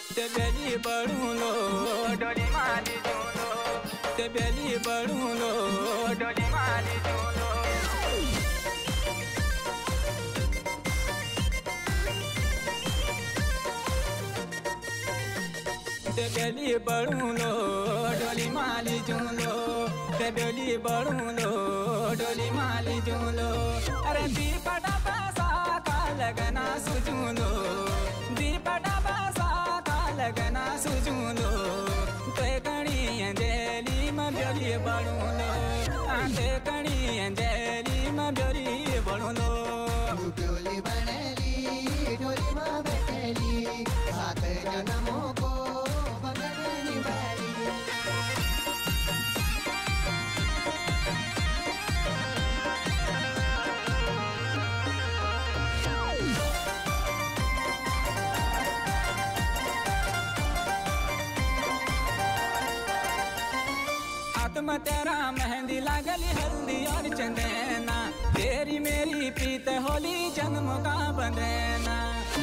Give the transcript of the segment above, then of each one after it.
ते बेली बड़ू लो डोली माली झूलो, ते बेली बड़ू लो डोली माली झूलो। ते बेली बड़ू लो डोली माली झूलो, ते बेली बड़ू लो डोली माली झूलो। अरे दीपड़ा पैसा का लगना सुझूलो, दीपड़ा पैसा का लगना सुझूलो। ते कणी अंजलि में बेली बड़ू लो, ते कणी अंजलि में बेली बड़ू लो। डोली बनेली डोली माँ बैठेली, सात जन्मों को में तेरा मेहंदी लागली हल्दी और चंदना, तेरी मेरी प्रीत होली जन्म का बंधना।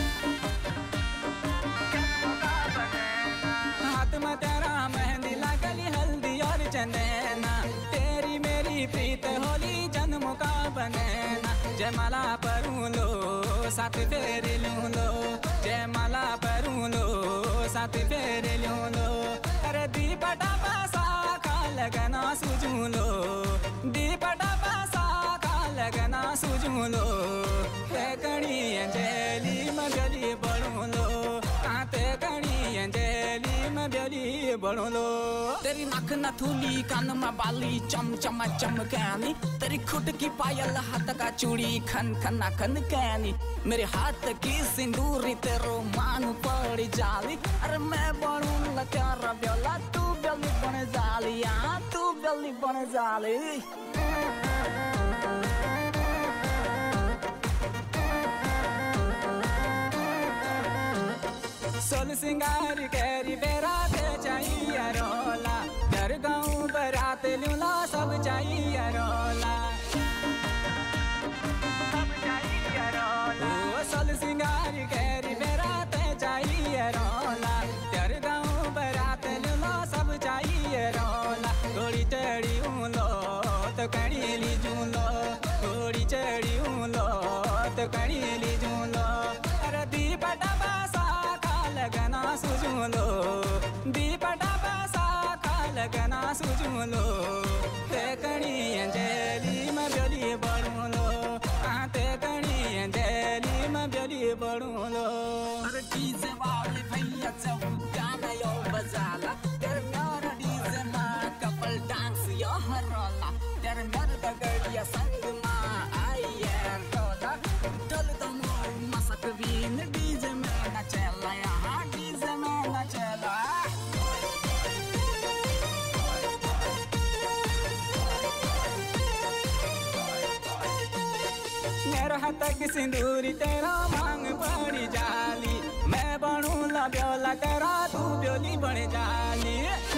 हाथ में तेरा मेहंदी लागली हल्दी और चंदना, तेरी मेरी प्रीत होली जन्म का बंधना। जयमाला परू लो साथ फेर लूं लो, जयमाला परू लो साथ फेर लूं लो। अरे दीपड़ा पैसा लगना सुझूलो, दीपड़ा पैसा का लगना सुझूलो। ते कणी अंजलि में बेली बड़ू लो, ते कणी अंजलि में बेली बड़ू लो। तेरी नाक नथुली कान में बाली चम चम चमकानी, तेरी खुद की पायल हाथ का चूड़ी खन खन खन कैनी। मेरे हाथ की सिंदूरी तेरो मांग पड़ी जाली, अरे मैं बनू ला तेरा ब्योला, तू बेली बन जाली, तू बेली बन जाली। सोल सिंगार कैरी बेरा ते चाहिए रोला, डर गाँव बरात लूला सब चाहिए रोला, सब चाहिए रोला। ओ सोल सिंगार कैरी बेरा ते चाहिए रोला, डर गाँव बरात लूला सब चाहिए रोला। थोड़ी चढ़ी लो तो कड़ी ली झूलो, थोड़ी चढ़ी लो तो कड़ी ली झूलो। अरे दीपड़ा पैसा लगना सुझूलो, दीपड़ा पैसा का लगना सुझूलो। ते कणी अंजलि में बेली बड़ू लो, ते कणी अंजलि में बेली बड़ू लो। अरे डीजे वाले भैया जब गाना यो बजाला, तेरे मेरा डीजे में कपल डांस यो हरोला। तेरे मेरे दगड़िया संग में आई है रोला, डल तो मोर मसक बीन डीजे में न चला, यहाँ डीजे में न चला। मेरा हाथ की सिंदूरी तेरा मांग पड़ी जाली, मैं बनू ला ब्योला तेरा तू ब्योली बन जाली।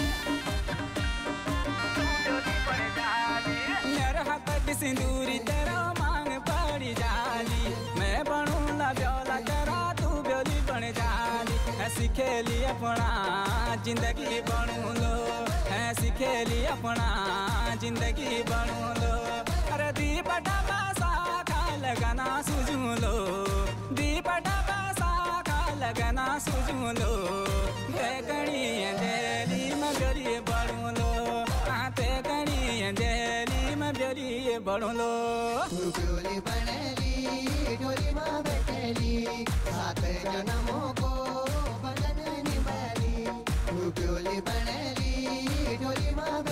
मेरा हाथ की सिंदूरी तेरा मांग पड़ी जाली, मैं बनू ला ब्योला तेरा तू ब्योली बन जाली। ऐसी खेली अपना जिंदगी बनू लो, ऐसी खेली अपना जिंदगी बनू लो। अरे दीपड़ा पैसा का लगना सुझूलो, दीपड़ा पैसा का लगना सुझूलो। ते कणी अंजलि में बेली बड़ू लो, ते कणी अंजलि में बेली बड़ू लो। डोली बनेली डोली माँ बैठेली, सात जन्मों को बंधन निभाली। डोली बनेली डोली माँ